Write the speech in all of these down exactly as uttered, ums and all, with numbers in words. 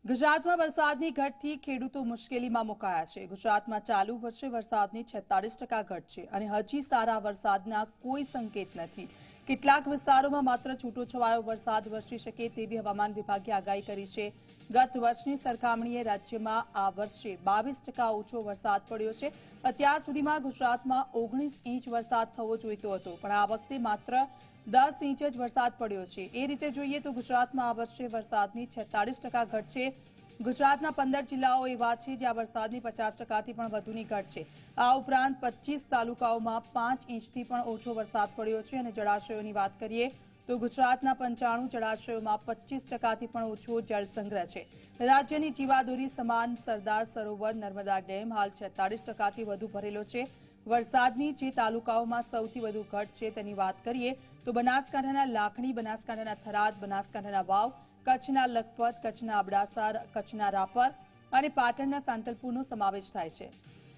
ગુજરાતમાં વરસાદની ઘટથી ખેડૂતો મુશ્કેલીમાં મુકાયા છે। ગુજરાતમાં ચાલુ વર્ષે વરસાદની છેતાલીસ ટકા ઘટ છે અને હજી સારા વરસાદના કોઈ સંકેત નથી। કેટલાક વિસ્તારોમાં માત્ર છૂટોછવાયો વરસાદ વરસી શકે તેવી હવામાન વિભાગે આગાહી કરી છે। ગત વર્ષની સરખામણીએ રાજ્યમાં આ વર્ષે બાવીસ ટકા ઓછો વરસાદ પડ્યો છે। અત્યાર સુધીમાં ગુજરાતમાં ઓગણીસ ઇંચ વરસાદ થવો જોઈતો હતો, પણ આ વખતે માત્ર દસ ઇંચ જ વરસાદ પડ્યો છે। એ રીતે જોઈએ તો ગુજરાતમાં આ વર્ષે વરસાદની છેતાલીસ ટકા ઘટ છે। ગુજરાતના પંદર જિલ્લાઓ એવા છે જ્યાં વરસાદની પચાસ ટકાથી પણ વધુની ઘટ છે। આ ઉપરાંત પચીસ તાલુકાઓમાં પાંચ ઇંચથી પણ ઓછો વરસાદ પડ્યો છે અને જળાશયોની વાત કરીએ તો ગુજરાતના પંચાણું જળાશયોમાં પચીસ ટકાથી પણ ઓછો જળ સંગ્રહ છે। રાજ્યની જીવાદોરી સમાન સરદાર સરોવર નર્મદા ડેમ હાલ છેતાલીસ ટકાથી વધુ ભરેલો છે। વરસાદની જે તાલુકાઓમાં સૌથી વધુ ઘટ છે તેની વાત કરીએ તો બનાસકાંઠાના લાખણી, બનાસકાંઠાના થરાદ, બનાસકાંઠાના વાવ, કચ્છના લખપત, કચ્છના અબડાસા, કચ્છના રાપર અને પાટણના સાંતલપુરનો સમાવેશ થાય છે।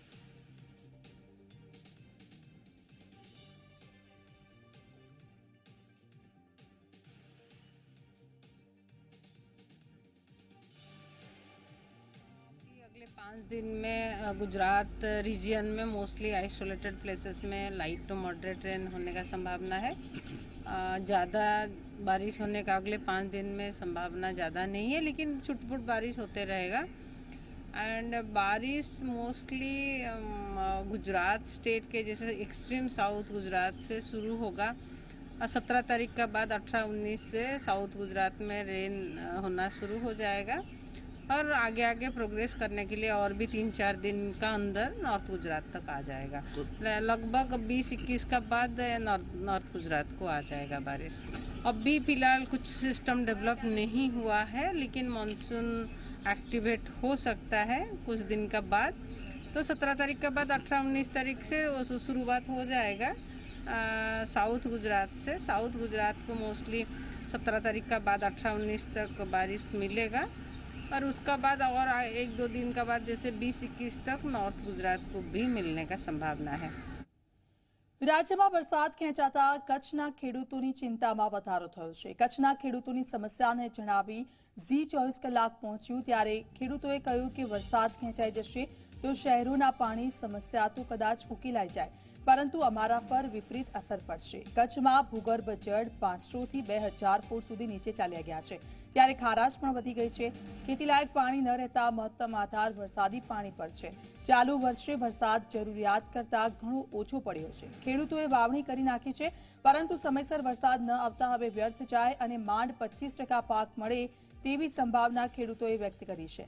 अगले पाँच दिन में गुजरात रीजन में मोस्टली आइसोलेटेड प्लेसेस में लाइट टू मॉडरेट रेन होने का संभावना है। ज़्यादा बारिश होने का अगले पाँच दिन में संभावना ज़्यादा नहीं है, लेकिन छुटपुट बारिश होते रहेगा। एंड बारिश मोस्टली गुजरात स्टेट के जैसे एक्सट्रीम साउथ गुजरात से शुरू होगा। सत्रह तारीख का बाद अठारह उन्नीस से साउथ गुजरात में रेन होना शुरू हो जाएगा और आगे आगे प्रोग्रेस करने के लिए और भी तीन चार दिन का अंदर नॉर्थ गुजरात तक आ जाएगा। लगभग बीस इक्कीस का बाद नॉर्थ नॉर्थ गुजरात को आ जाएगा बारिश। अभी फिलहाल कुछ सिस्टम डेवलप नहीं हुआ है, लेकिन मानसून एक्टिवेट हो सकता है कुछ दिन का बाद। तो सत्रह तारीख के बाद अठारह उन्नीस तारीख से वो शुरुआत हो जाएगा आ, साउथ गुजरात से। साउथ गुजरात को मोस्टली सत्रह तारीख का बाद अठारह उन्नीस तक बारिश मिलेगा और उसका बाद और एक दो दिन का बाद जैसे बीस इक्कीस तक नॉर्थ गुजरात को भी मिलने का संभावना है। રાજ્યમાં વરસાદ ખેંચાતા કચ્છના ખેડૂતોની ચિંતામાં વધારો થયો છે। કચ્છના ખેડૂતોની સમસ્યાને જણાવી ઝી ચોવીસ કલાક પહોંચ્યું ત્યારે ખેડૂતોએ કહ્યું કે વરસાદ ખેંચાઈ જશે તો શહેરોના પાણી સમસ્યા તો કદાચ ઉકેલાઈ જાય, પરંતુ અમારા પર વિપરીત અસર પડશે। કચ્છમાં ભૂગર્ભ જળ પાંચસો થી બે હજાર ફૂટ સુધી નીચે ચાલ્યા ગયા છે, ત્યારે ખારાશ પણ વધી ગઈ છે। ખેતીલાયક પાણી ન રહેતા મહત્તમ આધાર વરસાદી પાણી પર છે। ચાલુ વર્ષે વરસાદ જરૂરિયાત કરતા ઘણો ઓછો પડ્યો છે। ખેડૂતોએ વાવણી કરી નાખી છે, પરંતુ સમયસર વરસાદ ન આવતા હવે વ્યર્થ જાય અને માંડ પચીસ ટકા પાક મળે તેવી સંભાવના ખેડૂતોએ વ્યક્ત કરી છે।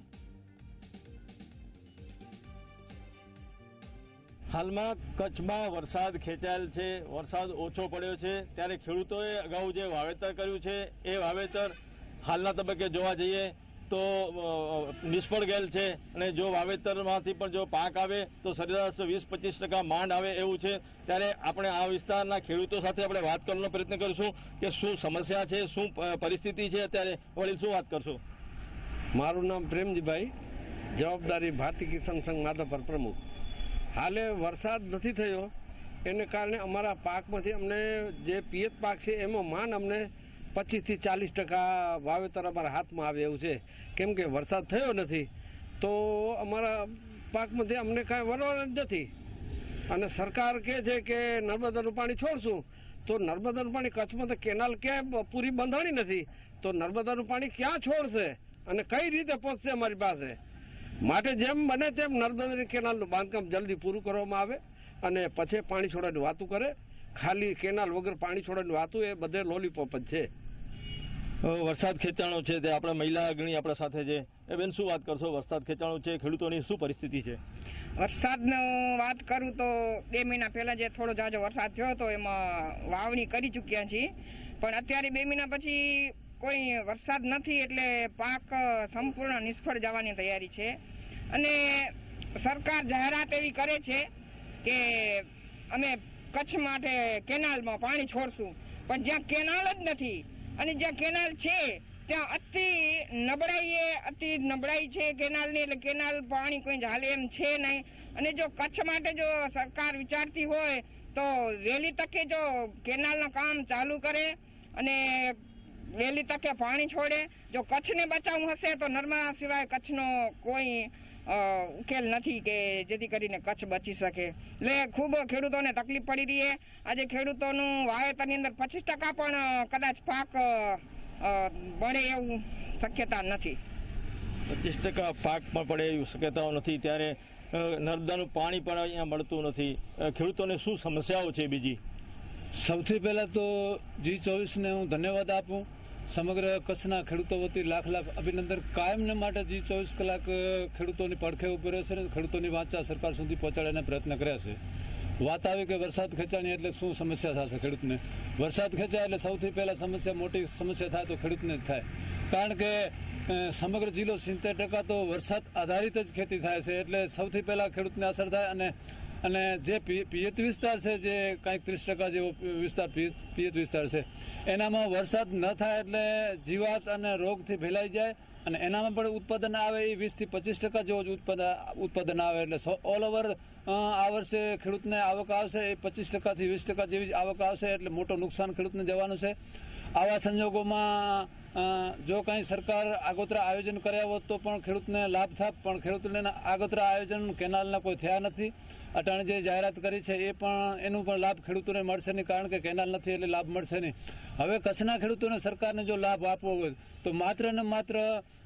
હાલમાં કચ્છમાં વરસાદ ખેંચાયેલ છે, વરસાદ ઓછો પડ્યો છે, ત્યારે ખેડૂતોએ અગાઉ જે વાવેતર કર્યું છે એ વાવેતર હાલના તબક્કે જોવા જઈએ તો નિષ્ફળ ગયેલ છે અને જો વાવેતરમાંથી પણ જો પાક આવે તો સરેરાશ વીસ પચીસ ટકા માંડ આવે એવું છે। ત્યારે આપણે આ વિસ્તારના ખેડૂતો સાથે આપણે વાત કરવાનો પ્રયત્ન કરીશું કે શું સમસ્યા છે, શું પરિસ્થિતિ છે અત્યારે। વડીલ, શું વાત કરશો? મારું નામ પ્રેમજીભાઈ, જવાબદારી ભારતીય કિસાન સંઘ માધવપર પ્રમુખ। હાલે વરસાદ નથી થયો એને કારણે અમારા પાકમાંથી અમને જે પિયત પાક છે એમાં માન અમને પચીસથી ચાલીસ ટકા વાવેતર અમારા હાથમાં આવે એવું છે, કેમ કે વરસાદ થયો નથી તો અમારા પાકમાંથી અમને કાંઈ વરવાનું જ નથી। અને સરકાર કહે છે કે નર્મદાનું પાણી છોડશું, તો નર્મદાનું પાણી કચ્છમાં તો કેનાલ ક્યાંય પૂરી બંધાણી નથી, તો નર્મદાનું પાણી ક્યાં છોડશે અને કઈ રીતે પહોંચશે અમારી પાસે? માટે જેમ બને તેમ નર્મદાની કેનાલનું બાંધકામ જલ્દી પૂરું કરવામાં આવે અને પછી પાણી છોડવાની વાતું કરે। ખાલી કેનાલ વગર પાણી છોડવાની વાતું એ બધે લોલીપોપ જ છે। વરસાદ ખેંચાણો છે તે આપણા મહિલા અગ્રણી આપણા સાથે છે, એ બેન શું વાત કરશો? વરસાદ ખેંચાણો છે, ખેડૂતોની શું પરિસ્થિતિ છે? વરસાદનો વાત કરું તો બે મહિના પહેલા જે થોડો જાજો વરસાદ થયો હતો એમાં વાવણી કરી ચૂક્યા છીએ, પણ અત્યારે બે મહિના પછી કોઈ વરસાદ નથી એટલે પાક સંપૂર્ણ નિષ્ફળ જવાની તૈયારી છે। અને સરકાર જાહેરાત એવી કરે છે કે અમે કચ્છ માટે કેનાલમાં પાણી છોડશું, પણ જ્યાં કેનાલ જ નથી અને જ્યાં કેનાલ છે ત્યાં અતિ નબળાઈ અતિ નબળાઈ છે કેનાલની, એટલે કેનાલ પાણી કોઈ હાલે એમ છે નહીં। અને જો કચ્છ માટે જો સરકાર વિચારતી હોય તો વહેલી તકે જો કેનાલના કામ ચાલુ કરે અને વહેલી તકે પાણી છોડે. જો કચ્છને બચાવવું હશે તો નર્મદા સિવાય કચ્છનો કોઈ ઉકેલ નથી કે જેથી કરીને કચ્છ બચી શકે. એટલે ખૂબ ખેડૂતોને તકલીફ પડી રહી છે. આજે ખેડૂતોનું વાવેતરની અંદર પચીસ ટકા પણ કદાચ પાક મળે એવું શક્યતા નથી. પચીસ ટકા પાક પણ પડે એવી શક્યતાઓ નથી, ત્યારે નર્મદાનું પાણી પણ અહીંયા મળતું નથી. ખેડૂતોને શું સમસ્યાઓ છે? બીજી સૌથી પહેલાં તો જી ચોવીસને હું ધન્યવાદ આપું. સમગ્ર કચ્છના ખેડૂતો વતી લાખ લાખ અભિનંદન. કાયમને માટે જી ચોવીસ કલાક ખેડૂતોની પડખે ઉભી રહેશે અને ખેડૂતોની વાંચા સરકાર સુધી પહોંચાડવાના પ્રયત્ન કર્યા છે. વાત આવી કે વરસાદ ખેંચાણી એટલે શું સમસ્યા થશે ખેડૂતને. વરસાદ ખેંચાય એટલે સૌથી પહેલાં સમસ્યા, મોટી સમસ્યા થાય તો ખેડૂતને જ થાય. કારણ કે સમગ્ર જિલ્લો સિત્તેર ટકા તો વરસાદ આધારિત જ ખેતી થાય છે. એટલે સૌથી પહેલાં ખેડૂતને અસર થાય. અને અને જે પિયત વિસ્તાર છે, જે કાંઈક ત્રીસ ટકા જેવો વિસ્તાર પિયત વિસ્તાર છે, એનામાં વરસાદ ન થાય એટલે જીવાત અને રોગથી ફેલાઈ જાય અને એનામાં પણ ઉત્પાદન આવે એ વીસથી પચીસ ટકા જેવો જ ઉત્પાદન ઉત્પાદન આવે. એટલે ઓલ ઓવર આ વર્ષે ખેડૂતને આવક આવશે એ પચીસ ટકાથી વીસ ટકા જેવી જ આવક આવશે. એટલે મોટું નુકસાન ખેડૂતને જવાનું છે. આવા સંજોગોમાં જો કાંઈ સરકાર આગોતરા આયોજન કર્યા હોત તો પણ ખેડૂતને લાભ થાત, પણ ખેડૂતને આગોતરા આયોજન કેનાલના કોઈ થયા નથી. અટાણે જે જાહેરાત કરી છે એ પણ એનું પણ લાભ ખેડૂતોને મળશે નહીં, કારણ કે કેનાલ નથી એટલે લાભ મળશે નહીં. હવે કચ્છના ખેડૂતોને સરકારને જો લાભ આપવો હોય તો માત્ર ને માત્ર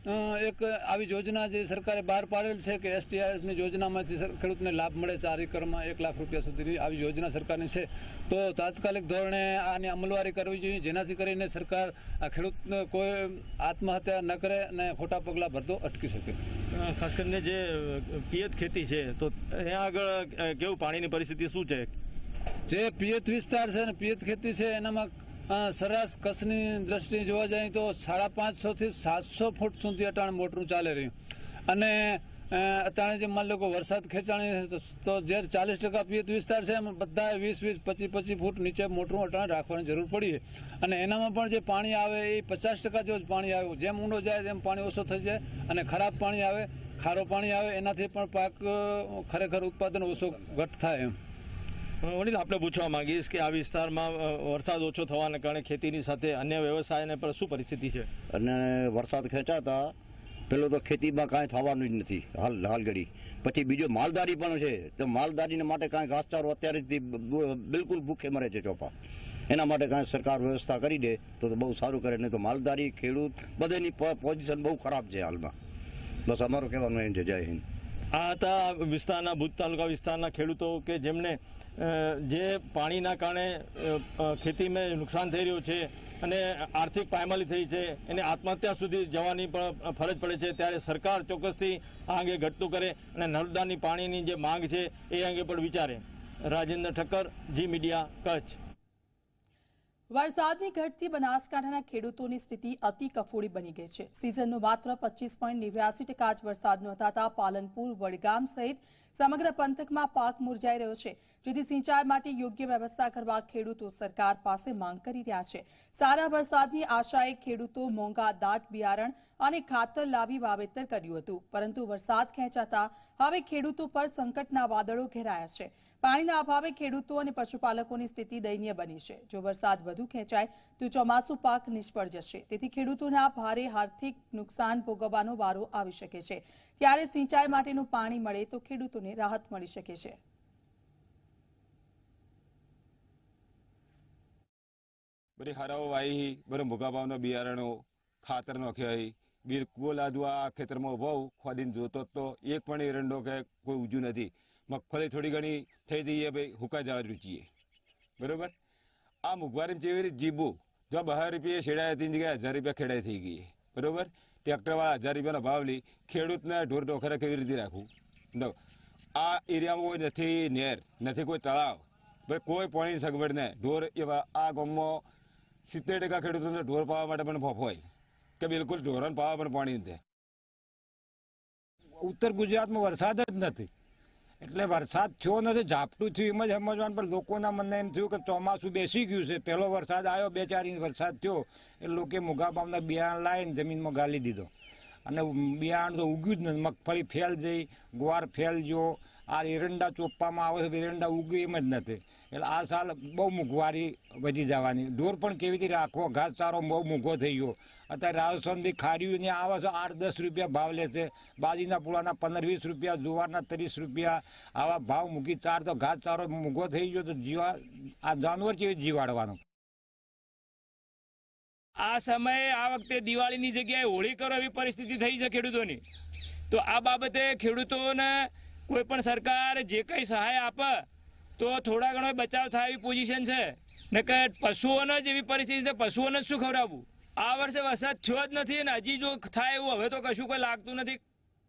એક આવી યોજના જે સરકારે બહાર પાડેલ છે કે એસટીઆરએફની યોજનામાંથી ખેડૂતને લાભ મળે ચાર એકરમાં એક લાખ રૂપિયા સુધીની આવી યોજના સરકારની છે. તો તાત્કાલિક ધોરણે આની અમલવારી કરવી જોઈએ, જેનાથી કરીને સરકાર આ ખેડૂતને કોઈ આત્મહત્યા ન કરે અને ખોટા પગલાં ભરતો અટકી શકે. ખાસ કરીને જે પિયત ખેતી છે તો અહીંયા આગળ કેવું પાણીની પરિસ્થિતિ શું છે? જે પિયત વિસ્તાર છે ને પિયત ખેતી છે એનામાં સરેરાશ કચ્છની દ્રષ્ટિએ જોવા જાય તો સાડા પાંચસો થી સાતસો ફૂટ સુધી અટાણે મોટરું ચાલે રહ્યું. અને અટાણે જે માની લો કે વરસાદ ખેંચાણી તો જે ચાલીસ ટકા પિયત વિસ્તાર છે એમાં બધા વીસ વીસ પચીસ પચીસ ફૂટ નીચે મોટરું અટાણે રાખવાની જરૂર પડી છે. અને એનામાં પણ જે પાણી આવે એ પચાસ ટકા જેવું જ પાણી આવે. જેમ ઊંડો જાય તેમ પાણી ઓછો થઈ જાય અને ખરાબ પાણી આવે, ખારો પાણી આવે, એનાથી પણ પાક ખરેખર ઉત્પાદન ઓછો ઘટ થાય. એમ વડીલ, આપણે પૂછવા માંગીશ કે આ વિસ્તારમાં વરસાદ ઓછો થવાને કારણે ખેતીની સાથે અન્ય વ્યવસાયને પણ શું પરિસ્થિતિ છે? અને વરસાદ ખેંચાતા પેલો તો ખેતીમાં કાંઈ થવાનું જ નથી હાલ હાલ ઘડી. પછી બીજો માલધારી પણ છે, તો માલધારીને માટે કાંઈ ઘાસચારો અત્યારેથી બિલકુલ ભૂખે મરે છે ચોપા. એના માટે કાંઈ સરકાર વ્યવસ્થા કરી દે તો બહુ સારું કરે, નહીં તો માલધારી ખેડૂત બધેની પોઝિશન બહુ ખરાબ છે હાલમાં. બસ અમારું કહેવાનું એમ છે. જય હિન્દ. આ હતા વિસ્તારના ભુજ તાલુકા વિસ્તારના ખેડૂતો કે જેમને જે પાણીના કારણે ખેતીમાં નુકસાન થઈ રહ્યું છે અને આર્થિક પાયમાલી થઈ છે, એને આત્મહત્યા સુધી જવાની પણ ફરજ પડે છે. ત્યારે સરકાર ચોક્કસથી આ અંગે ઘટતું કરે અને નર્મદાની પાણીની જે માંગ છે એ અંગે પણ વિચારે. Rajendra Thakkar, Zee Media, Kutch. વરસાદની ઘટથી બનાસકાંઠાના ખેડૂતોની સ્થિતિ અતિ કફોડી બની ગઈ છે. સિઝનનો માત્ર પચીસ પોઈન્ટ નેવ્યાસી ટકા જ વરસાદ નોંધાતા પાલનપુર, વડગામ સહિત સમગ્ર પંથકમાં પાક મુરઝાઈ રહ્યો છે, જેથી સિંચાઈ માટે યોગ્ય વ્યવસ્થા કરવા ખેડૂતો સરકાર પાસે માંગ કરી રહ્યા છે. સારા વરસાદની આશાએ ખેડૂતો મોંઘા દાટ બિયારણ અને ખાતર લાવી વાવેતર કર્યું હતું, પરંતુ વરસાદ ખેંચાતા હવે ખેડૂતો પર સંકટના વાદળો ઘેરાયા છે. પાણીના અભાવે ખેડૂતો અને પશુપાલકોની સ્થિતિ દયનીય બની છે. જો વરસાદ વધુ ખેંચાય તો ચોમાસું પાક નિષ્ફળ જશે, તેથી ખેડૂતોના ભારે આર્થિક નુકસાન ભોગવવાનો વારો આવી શકે છે. ત્યારે સિંચાઈ માટેનું પાણી મળે તો ખેડૂતોને રાહત મળી શકે છે. બધી હારાઓ વાવી, બધો મોઘા ભાવનો બિયારણો, ખાતર નાખ્યા, બિલકુલ આજુ આ ખેતરમાં ઉભો ખોદીને જોતો તો એક પણ એરંડો કે કોઈ ઉજ્યું નથી. મગફળી થોડી ઘણી થઈ જઈએ ભાઈ હુકા જવા રૂચીએ. બરાબર. આ મોંઘવારી જેવી રીતે જીવવું, જો બહાર રૂપિયા છેડાય હતી જગ્યાએ હજાર રૂપિયા ખેડાઈ થઈ ગઈ. બરાબર. ટ્રેક્ટરવાળા હજાર રૂપિયાનો ભાવ લઈ ખેડૂતને ઢોર ઢોખરા કેવી રીતે રાખવું? આ એરિયામાં કોઈ નથી નહેર, નથી કોઈ તળાવ, ભાઈ કોઈ પાણીની સગવડ નહીં. ઢોર એવા આ ગામમાં સિત્તેર ટકા ખેડૂતોને ઢોર પાવા માટે પણ ફોફ હોય કે બિલકુલ ઢોરોને પાવા પણ પાણી નથી. ઉત્તર ગુજરાતમાં વરસાદ જ નથી, એટલે વરસાદ થયો નથી. ઝાપટું થયું એમ જ સમજવાનું, પણ લોકોના મને એમ થયું કે ચોમાસું બેસી ગયું છે. પહેલો વરસાદ આવ્યો, બે ચાર ઇંચ વરસાદ થયો એટલે લોકો મોઘા ભાવના બિયારણ લાવીને જમીનમાં ગાલી દીધો અને બિયારણ તો ઉગ્યું જ નથી. મગફળી ફેલ જઈ, ગુવાર ફેલ ગયો, આ એરંડા ચોપવામાં આવે છે, એરંડા ઉગે એમ જ નથી. એટલે આ સાલ બહુ મોંઘવારી વધી જવાની. ઢોર પણ કેવી રીતે રાખવો, ઘાસચારો બહુ મોંઘો થઈ ગયો. અત્યારે રાજસ્થાનથી ખારીઓને આવે છે, આઠ દસ રૂપિયા ભાવ લે છે. બાજીના પૂળાના પંદર વીસ રૂપિયા, જુવારના ત્રીસ રૂપિયા, આવા ભાવ મૂકી ચાર તો ઘાસચારો મોંઘો થઈ ગયો. તો જીવા આ જાનવર કેવી જીવાડવાનો. આ સમયે આ વખતે દિવાળીની જગ્યાએ હોળી કરો એવી પરિસ્થિતિ થઈ છે ખેડૂતોની. તો આ બાબતે ખેડૂતોને કોઈ પણ સરકાર જે કંઈ સહાય આપે તો થોડા ઘણો બચાવ થાય એવી પોઝિશન છે. ને કે પશુઓને જ એવી પરિસ્થિતિ છે, પશુઓને જ શું ખવડાવવું. આ વર્ષે વરસાદ થયો જ નથી અને હજી જો થાય એવું હવે તો કશું કોઈ લાગતું નથી.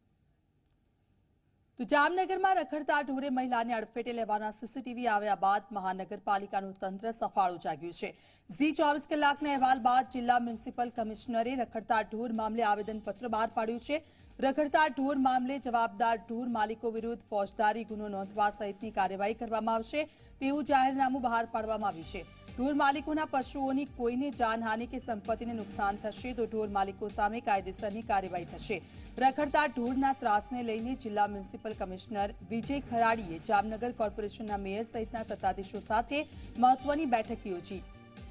તો જામનગરમાં રખડતા ઢોરે મહિલાને અડફેટે લેવાના સીસીટીવી આવ્યા બાદ મહાનગરપાલિકાનું તંત્ર સફાળું જાગ્યું છે. ઝી ચોવીસ કલાકના અહેવાલ બાદ જિલ્લા મ્યુનિસિપલ કમિશનરે રખડતા ઢોર મામલે આવેદનપત્ર બહાર પાડ્યું છે. રખડતા ઢોર મામલે જવાબદાર ઢોર માલિકો વિરુદ્ધ ફોજદારી ગુનો નોંધવા સહિતની કાર્યવાહી કરવામાં આવશે તેવું જાહેરનામું બહાર પાડવામાં આવ્યું છે. ઢોર માલિકોના પશુઓની કોઈને જાનહાનિ કે સંપત્તિને નુકસાન થશે તો ઢોર માલિકો સામે કાયદેસરની કાર્યવાહી થશે. રખડતા ઢોરના ત્રાસને લઈને જિલ્લા મ્યુનિસિપલ કમિશનર વિજય ખરાડીએ જામનગર કોર્પોરેશનના મેયર સહિતના સત્તાધીશો સાથે મહત્વની બેઠક યોજી.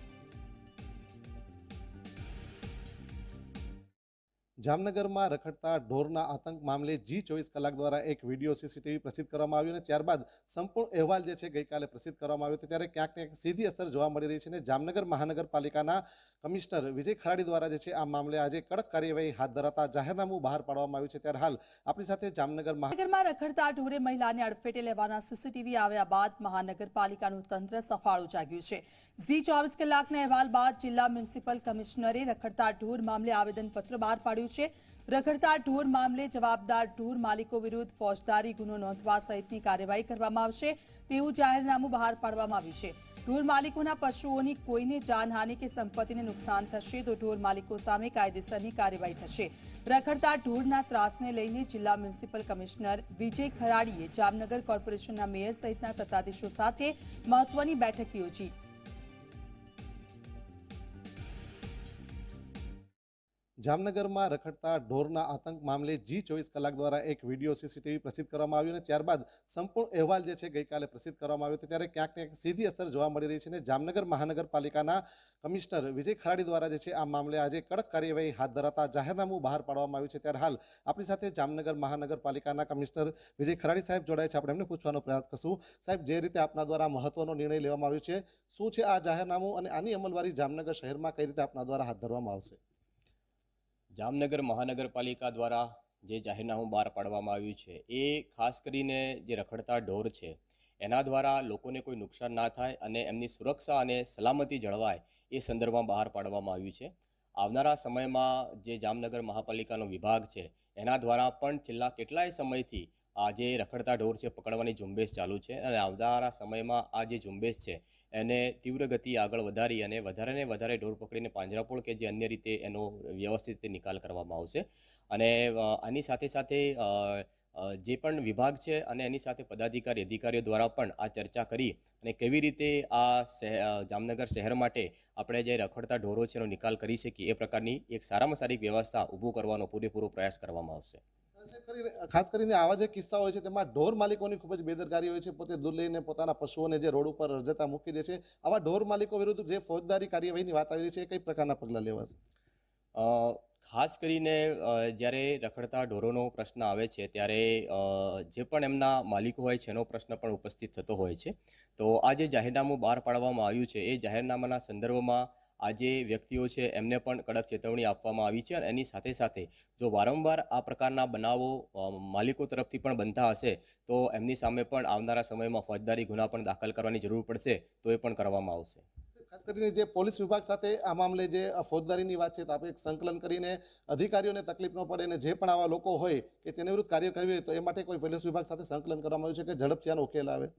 જામનગરમાં રખડતા ઢોરના આતંક મામલે જી ચોવીસ કલાક દ્વારા એક વિડીયો સીસીટીવી પ્રસિદ્ધ કરવામાં આવ્યો અને ત્યારબાદ સંપૂર્ણ અહેવાલ જે છે ગઈકાલે પ્રસિદ્ધ કરવામાં આવ્યો હતો. ત્યારે ક્યાંક ક્યાંક સીધી અસર જોવા મળી રહી છે અને જામનગર મહાનગરપાલિકાના કમિશનર વિજય ખરાડી દ્વારા જે છે આ મામલે આજે કડક કાર્યવાહી હાથ ધરાતા જાહેરનામું બહાર પાડવામાં આવ્યું છે. ત્યારે હાલ આપણી સાથે જામનગર મહાનગરમાં રખડતા ઢોરે મહિલાને અડફેટે લેવાના સીસીટીવી આવ્યા બાદ મહાનગરપાલિકાનું તંત્ર સફાળું જાગ્યું છે. ઝી ચોવીસ કલાકના અહેવાલ બાદ જિલ્લા મ્યુનિસિપલ કમિશનરે રખડતા ઢોર મામલે આવેદનપત્ર બહાર પાડ્યું છે. રખડતા ઢોર મામલે જવાબદાર ઢોર માલિકો વિરુદ્ધ ફોજદારી ગુનો નોંધવા સહિતની કાર્યવાહી કરવામાં આવશે તેવું જાહેરનામું બહાર પાડવામાં આવ્યું છે. ઢોર માલિકોના પશુઓની કોઈને જાનહાનિ કે સંપત્તિને નુકસાન થશે તો ઢોર માલિકો સામે કાયદેસરની કાર્યવાહી થશે. રખડતા ઢોરના ત્રાસને લઈને જિલ્લા મ્યુનિસિપલ કમિશનર વિજય ખરાડીએ જામનગર કોર્પોરેશનના મેયર સહિતના સત્તાધીશો સાથે મહત્વની બેઠક યોજી. જામનગરમાં રખડતા ઢોરના આતંક મામલે જી ચોવીસ કલાક દ્વારા એક વિડીયો સીસીટીવી પ્રસિદ્ધ કરવામાં આવ્યો અને ત્યારબાદ સંપૂર્ણ અહેવાલ જે છે ગઈકાલે પ્રસિદ્ધ કરવામાં આવ્યો હતો. ત્યારે ક્યાંક ક્યાંક સીધી અસર જોવા મળી રહી છે અને જામનગર મહાનગરપાલિકાના કમિશનર વિજય ખરાડી દ્વારા જે છે આ મામલે આજે કડક કાર્યવાહી હાથ ધરાતા જાહેરનામું બહાર પાડવામાં આવ્યું છે. ત્યારે હાલ આપણી સાથે જામનગર મહાનગરપાલિકાના કમિશનર વિજય ખરાડી સાહેબ જોડાય છે. આપણે એમને પૂછવાનો પ્રયાસ કરશું. સાહેબ, જે રીતે આપના દ્વારા મહત્વનો નિર્ણય લેવામાં આવ્યો છે, શું છે આ જાહેરનામું અને આની અમલવારી જામનગર શહેરમાં કઈ રીતે આપના દ્વારા હાથ ધરવામાં આવશે? જામનગર મહાનગરપાલિકા દ્વારા જે જાહેરનામું બહાર પાડવામાં આવ્યું છે એ ખાસ કરીને જે રખડતા ઢોર છે એના દ્વારા લોકોને કોઈ નુકસાન ના થાય અને એમની સુરક્ષા અને સલામતી જળવાય એ સંદર્ભમાં બહાર પાડવામાં આવ્યું છે. આવનારા સમયમાં જે જામનગર મહાપાલિકાનો વિભાગ છે એના દ્વારા પણ છેલ્લા કેટલાય સમયથી આ જે રખડતા ઢોર છે પકડવાની ઝુંબેશ ચાલુ છે અને આવનારા સમયમાં આ જે ઝુંબેશ છે એને તીવ્ર ગતિ આગળ વધારી અને વધારે ને વધારે ઢોર પકડીને પાંજરાપોળ કે જે અન્ય રીતે એનો વ્યવસ્થિત રીતે નિકાલ કરવામાં આવશે. અને આની સાથે સાથે જે પણ વિભાગ છે અને એની સાથે પદાધિકારી અધિકારીઓ દ્વારા પણ આ ચર્ચા કરી અને કેવી રીતે આ જામનગર શહેર માટે આપણે જે રખડતા ઢોરો છે એનો નિકાલ કરી શકીએ એ પ્રકારની એક સારામાં સારી વ્યવસ્થા ઊભું કરવાનો પૂરેપૂરો પ્રયાસ કરવામાં આવશે. ખાસ કરીને આવા જે કિસ્સા હોય છે તેમાં ઢોર માલિકોની ખૂબ જ બેદરકારી હોય છે. પોતે દૂધ લઈને પોતાના પશુઓને જે રોડ ઉપર રજતા મૂકી દે છે. આવા ઢોર માલિકો વિરુદ્ધ જે ફોજદારી કાર્યવાહીની વાત આવી રહી છે એ કઈ પ્રકારના પગલાં લેવાશે? ખાસ કરીને જ્યારે રખડતા ઢોરોનો પ્રશ્ન આવે છે ત્યારે જે પણ એમના માલિકો હોય છે એનો પ્રશ્ન પણ ઉપસ્થિત થતો હોય છે. તો આ જે જાહેરનામું બહાર પાડવામાં આવ્યું છે એ જાહેરનામાના સંદર્ભમાં આ જે વ્યક્તિઓ છે એમને પણ કડક ચેતવણી આપવામાં આવી છે અને એની સાથે સાથે જો વારંવાર આ પ્રકારના બનાવો માલિકો તરફથી પણ બનતા હશે તો એમની સામે પણ આવનારા સમયમાં ફોજદારી ગુના પણ દાખલ કરવાની જરૂર પડશે તો એ પણ કરવામાં આવશે. ખાસ કરીને જે પોલીસ વિભાગ સાથે આ મામલે જે ફોજદારીની વાત છે તો આપણે એક સંકલન કરીને અધિકારીઓને તકલીફ ન પડે અને જે પણ આવા લોકો હોય કે તેની વિરુદ્ધ કાર્ય કરવી હોય તો એ માટે કોઈ પોલીસ વિભાગ સાથે સંકલન કરવામાં આવ્યું છે કે ઝડપથી આનો ઉકેલ આવે?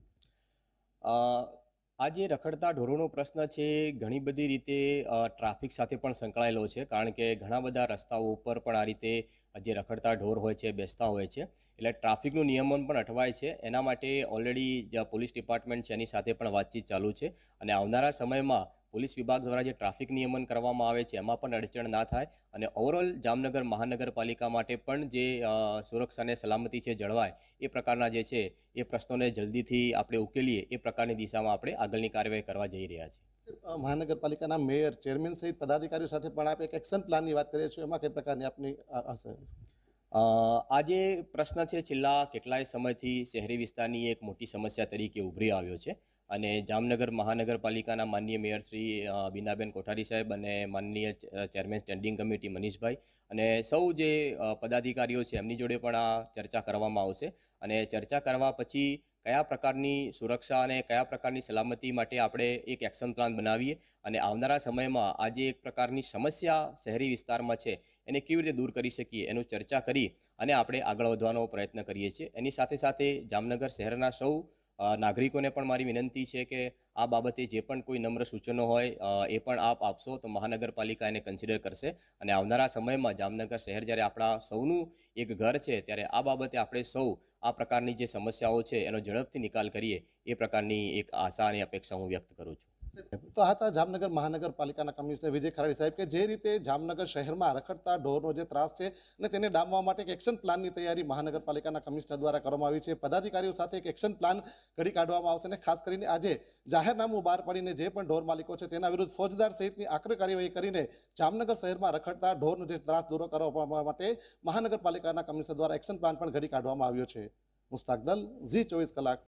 આ જે રખડતા ઢોરોનો પ્રશ્ન છે ઘણી બધી રીતે ટ્રાફિક સાથે પણ સંકળાયેલો છે, કારણ કે ઘણા બધા રસ્તાઓ ઉપર પણ આ રીતે જે રખડતા ઢોર હોય છે બેસતા હોય છે એટલે ટ્રાફિકનું નિયમન પણ અટવાય છે. એના માટે ઓલરેડી જે પોલીસ ડિપાર્ટમેન્ટ છે એની સાથે પણ વાતચીત ચાલુ છે અને આવનારા સમયમાં પોલીસ વિભાગ દ્વારા જે ટ્રાફિક નિયમન કરવામાં આવે છે એમાં પણ અડચણ ના થાય અને ઓવરઓલ જામનગર મહાનગરપાલિકા માટે પણ જે અ, સુરક્ષા અને સલામતી છે જળવાય એ પ્રકારના જે છે એ પ્રશ્નોને જલ્દીથી આપણે ઉકેલીએ એ પ્રકારની દિશામાં આપણે આગળની કાર્યવાહી કરવા જઈ રહ્યા છીએ. અ, મહાનગરપાલિકાના મેયર ચેરમેન સહિત પદાધિકારીઓ સાથે પણ આપ એક એક્શન પ્લાનની વાત કરીએ છો, એમાં કઈ પ્રકારની આપની આ- આ છે? અ, આ જે પ્રશ્ન છે છેલ્લા કેટલાય સમયથી શહેરી વિસ્તારની એક મોટી સમસ્યા તરીકે ઉભરી આવ્યો છે અને જામનગર મહાનગરપાલિકાના માનનીય મેયર શ્રી અ, બીનાબેન કોઠારી સાહેબ અને માનનીય ચ- ચેરમેન સ્ટેન્ડિંગ કમિટી મનીષભાઈ અને સૌ જે અ, પદાધિકારીઓ છે એમની જોડે પણ આ ચર્ચા કરવામાં આવશે અને ચર્ચા કરવા પછી કયા પ્રકારની સુરક્ષા અને કયા પ્રકારની સલામતી માટે આપણે એક એક્શન પ્લાન બનાવીએ અને આવનારા સમયમાં આ જે એક પ્રકારની સમસ્યા શહેરી વિસ્તારમાં છે એને કેવી રીતે દૂર કરી શકીએ એનું ચર્ચા કરી અને આપણે આગળ વધવાનો પ્રયત્ન કરીએ છીએ. એની સાથે સાથે જામનગર શહેરના સૌ અ, નાગરિકોને પણ મારી વિનંતી છે કે આ બાબતે જે પણ કોઈ નમ્ર સૂચનો હોય અ, એ પણ આપ આપશો તો મહાનગરપાલિકા એને કન્સિડર કરશે અને આવનારા સમયમાં જામનગર શહેર જ્યારે આપણા સૌનું એક ઘર છે ત્યારે આ બાબતે આપણે સૌ આ પ્રકારની જે સમસ્યાઓ છે એનો ઝડપથી નિકાલ કરીએ એ પ્રકારની એક આશા અને અપેક્ષા હું વ્યક્ત કરું છું. તો આ હતા જામનગર મહાનગરપાલિકાના કમિશનર વિજય ખરાડી સાહેબ કે જે રીતે જામનગર શહેરમાં રખડતા ઢોરનો જે ત્રાસ છે અને તેને ડામવા માટે એક એક્શન પ્લાનની તૈયારી મહાનગરપાલિકાના કમિશનર દ્વારા કરવામાં આવી છે. પદાધિકારીઓ સાથે એક એક્શન પ્લાન ઘડી કાઢવામાં આવશે અને ખાસ કરીને આજે જાહેરનામું બહાર પાડીને જે પણ ઢોર માલિકો છે તેના વિરુદ્ધ ફોજદાર સહિતની આકરી કાર્યવાહી કરીને જામનગર શહેરમાં રખડતા ઢોરનો જે ત્રાસ દૂર કરવા માટે મહાનગરપાલિકાના કમિશનર દ્વારા એક્શન પ્લાન પણ ઘડી કાઢવામાં આવ્યો છે. મુસ્તાક દલ, ઝી ચોવીસ કલાક.